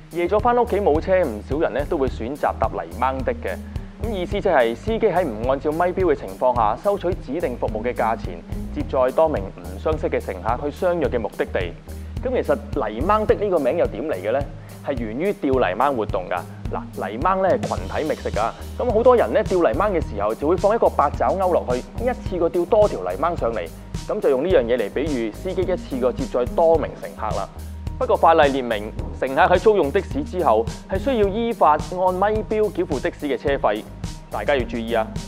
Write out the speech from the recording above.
夜咗翻屋企冇車，唔少人咧都會選擇搭泥掹的嘅。咁意思即係司機喺唔按照咪錶嘅情況下，收取指定服務嘅價錢，接載多名唔相識嘅乘客去相約嘅目的地。咁其實泥掹的呢個名又點嚟嘅呢？係源於吊泥掹活動㗎。嗱，泥掹咧係群體覓食㗎，咁好多人咧吊泥掹嘅時候就會放一個八爪鈎落去，一次過吊多條泥掹上嚟，咁就用呢樣嘢嚟比喻司機一次過接載多名乘客啦。不過法例列明，乘客喺租用的士之後，係需要依法按咪錶繳付的士嘅車費，大家要注意啊！